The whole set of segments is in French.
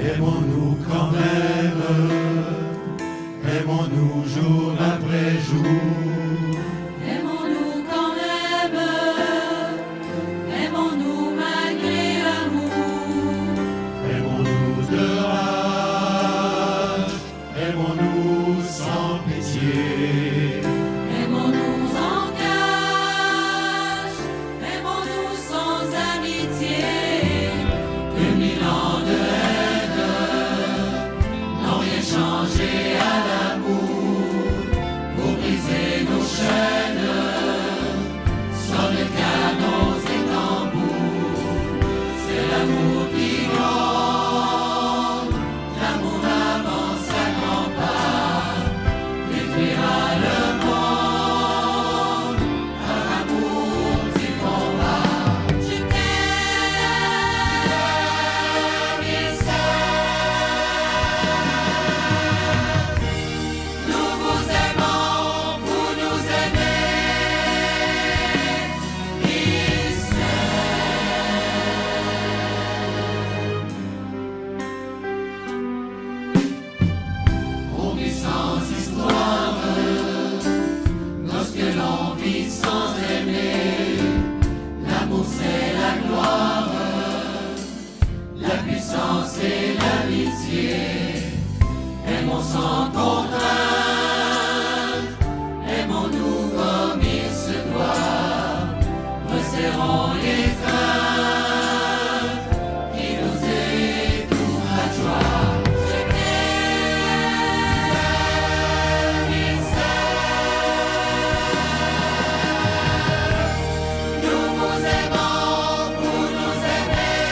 Aimons-nous quand même, aimons-nous jour après jour. Aimons-nous quand même, aimons-nous malgré l'amour. Aimons-nous de rage, aimons-nous sans pitié. Aimons-nous en cache, aimons-nous sans amitié. 2000 ans de haine n'ont rien changé à l'amour. Pour briser nos chaînes, sonnent canons et tambours. C'est l'amour qui gronde, l'amour avance à grands pas, détruira le monde par amour du combat. Je t'aime, Nous vous aimons, vous nous aimez, on vit sans histoire, lorsque l'on vit sans aimer. L'amour c'est la gloire, la puissance et l'amitié. Aimons sans contrainte, aimons-nous comme il se doit. Resserrons les craintes qui nous étouffent la joie. Je t'aime, nous vous aimons, vous nous aimez,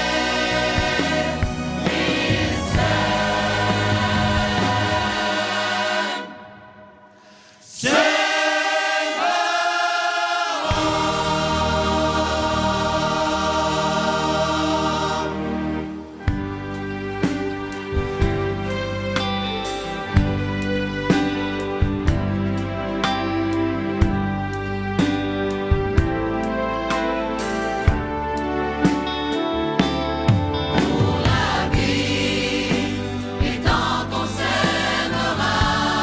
pour la vie, et tant qu'on s'aimera,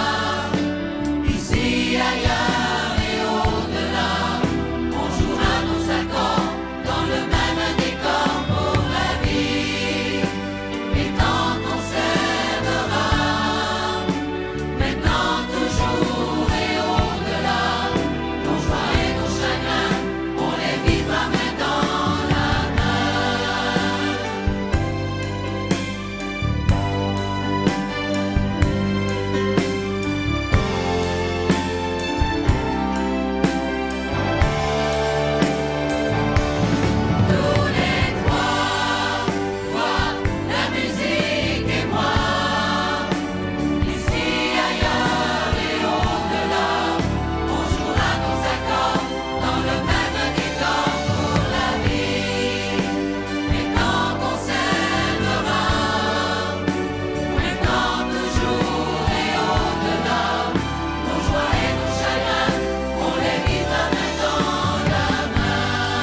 ici, ailleurs et au-delà, on jouera nos accords dans le même décor pour la vie. Et tant qu'on s'aimera, maintenant, toujours et au-delà, nos joies et nos chagrins, on les vivra main dans la main. Tous les trois, toi, la musique et moi, ici, ailleurs et au-delà, on jouera nos accords dans le même décor pour la vie. Et tant qu'on s'aimera, maintenant, toujours et au-delà, nos joies et nos chagrins, on les vivra main dans la main.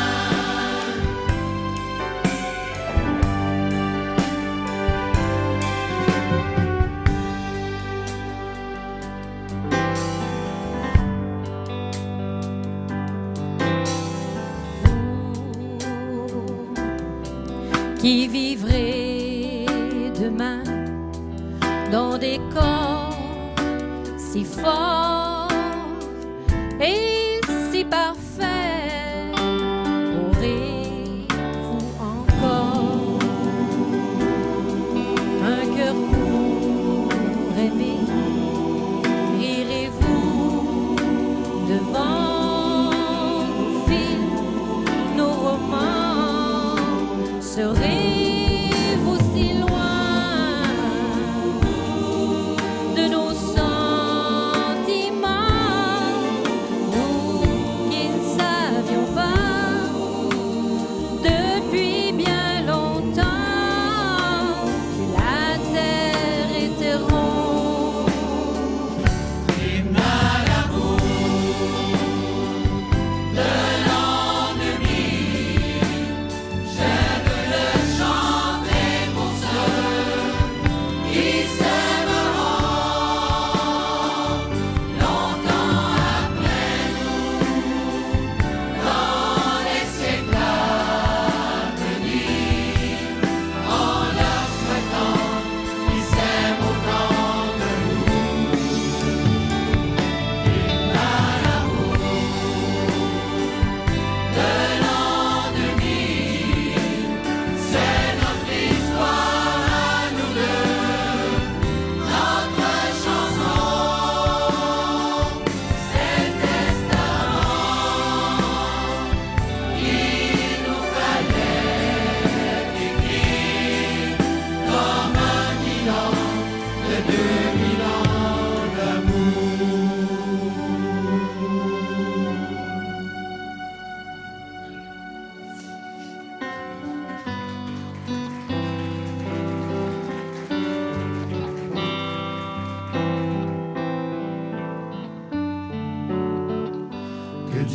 qui vivrez demain dans des corps si forts et si parfaits, aurez-vous encore un cœur pour aimer? Rirez-vous devant nos films, nos romans? Serez-vous si loin de nos sentiments? Nous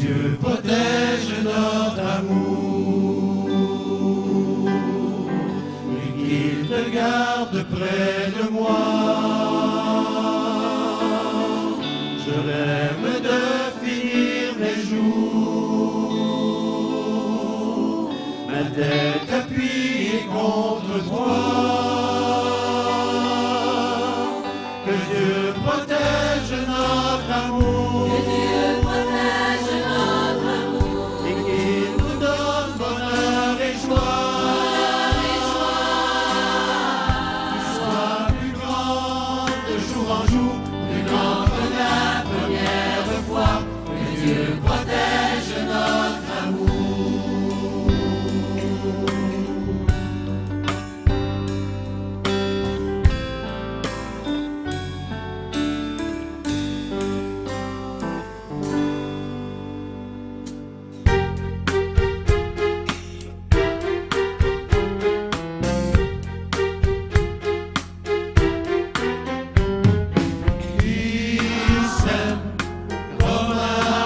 Dieu protège notre amour et qu'il te garde près de moi. Je rêve de finir mes jours, ma tête appuyée contre toi. Que Dieu protège notre amour. Que Dieu protège notre amour. Et qu'il nous donne bonheur et joie. Qu'il soit plus grand de jour en jour, plus grand que la première fois. Que Dieu protège notre amour. Il s'aime comme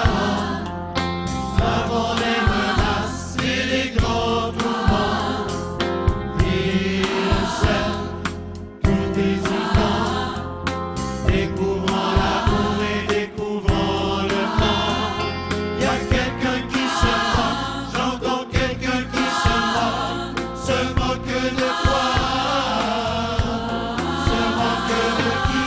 avant les menaces et les grands tourments. Il s'aime tout hésitant, découvrant l'amour et découvrant le temps. Il y a quelqu'un qui se moque, j'entends quelqu'un qui se moque de quoi? Se moque de qui?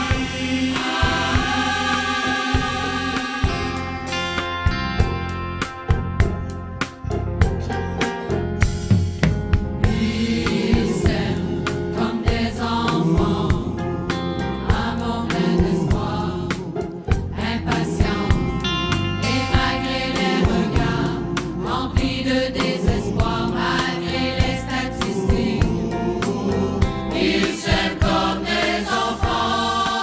Ils s'aiment comme des enfants, amour plein d'espoir, impatient, et malgré les regards remplis de désespoir, malgré les statistiques, ils s'aiment comme des enfants.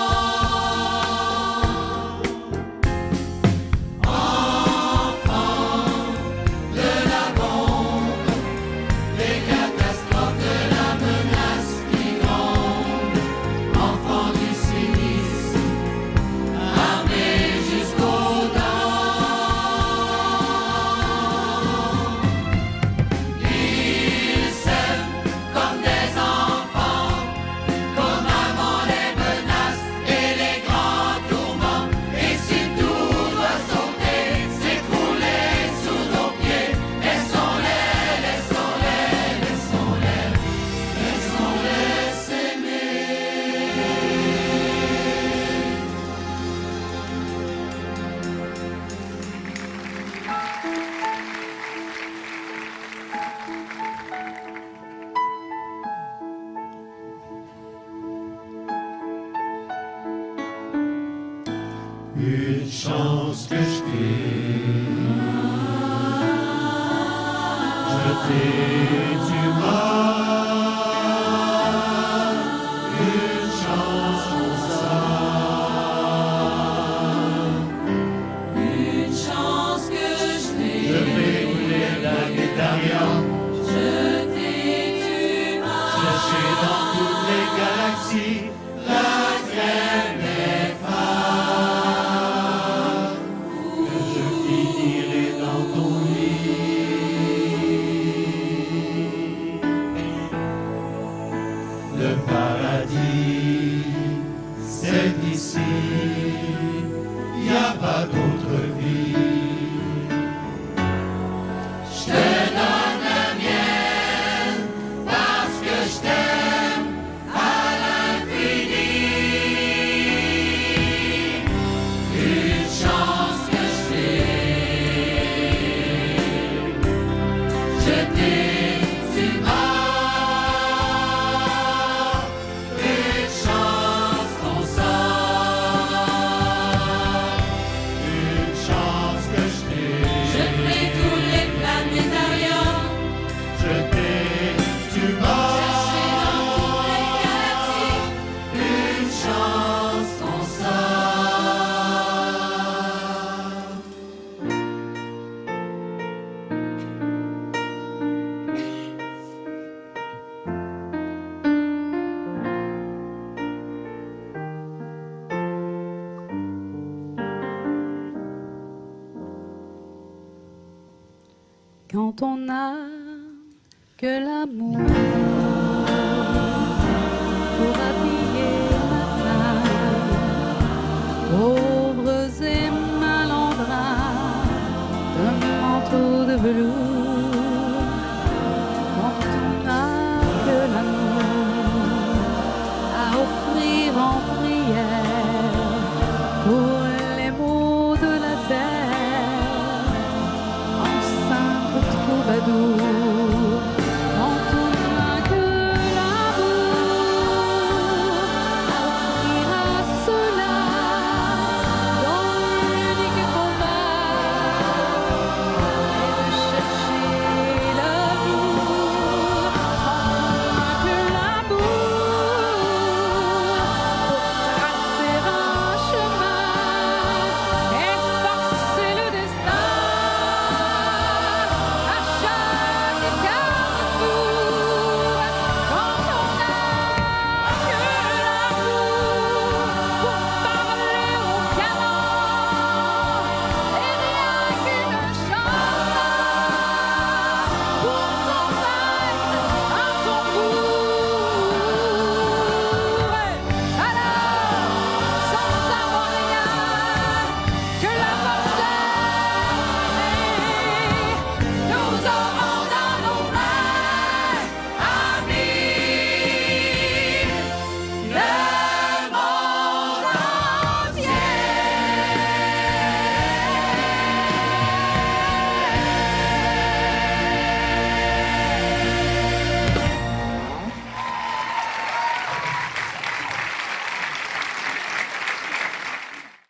Enfants de la bombe, des catastrophes, de la menace qui gronde, enfants du cynisme, armés jusqu'aux dents. Ils s'aiment comme des enfants, comme avant les menaces et les grands tourments. Et si tout doit sauter, s'écrouler sous nos pieds, laissons-les, laissons-les, laissons-les, laissons-les s'aimer. Une chance que je t'ai du mal, une chance comme ça. Une chance que je t'ai, Je vais rouler la guitare, je t'ai du mal. chercher dans toutes les galaxies la crème des phares, que je finirai dans ton lit. Le paradis, c'est ici, y a pas d'autre vie. Je te donne la mienne parce que je t'aime à l'infini. Une chance que je t'ai du mal. Une chance qu'on sort. quand on n'a que l'amour.